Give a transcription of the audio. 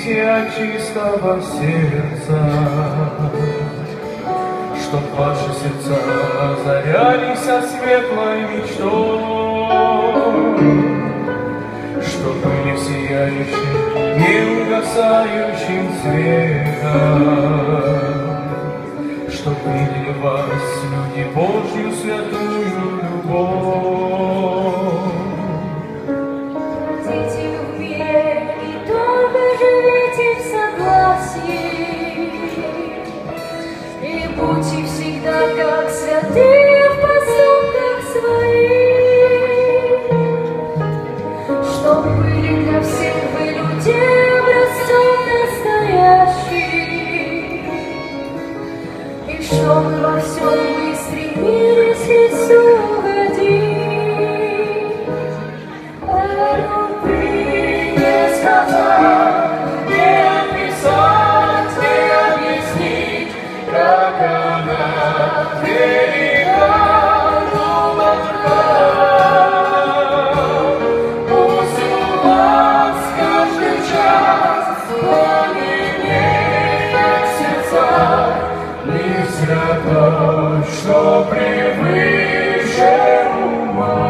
молитесь от чистого сердца, чтоб ваши сердца озарялись светлой мечтой, чтоб были сияющим, неугасающим светом, чтоб видели вас люди Божью святую любовь. Хотите любви и только живите в согласии, и будьте всегда как святые в поступках своих, чтоб были для всех вы людей образцом настоящих, и чтобы во всем вы стремились Христу угодить. О любви не сказать, не описать, не объяснить, как она велика, глубока. Пусть у вас каждый час пламенеет сердца, мир святой, что превыше ума.